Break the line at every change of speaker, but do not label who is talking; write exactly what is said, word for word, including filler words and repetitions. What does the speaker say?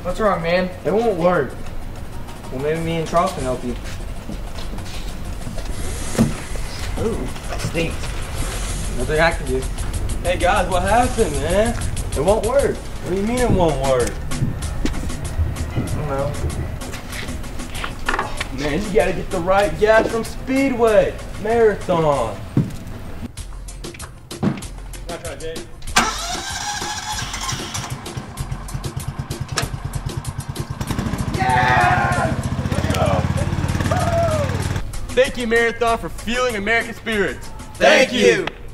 What's wrong, man?
It won't work. Well, maybe me and Charles can help you. Ooh, that stinks. Nothing I can do.
Hey guys, what happened, man?
It won't work.
What do you mean it won't work?
I don't know.
Man, you gotta get the right gas from Speedway. Marathon. Nice try, Jake. Thank you, Marathon, for fueling American spirits.
Thank you.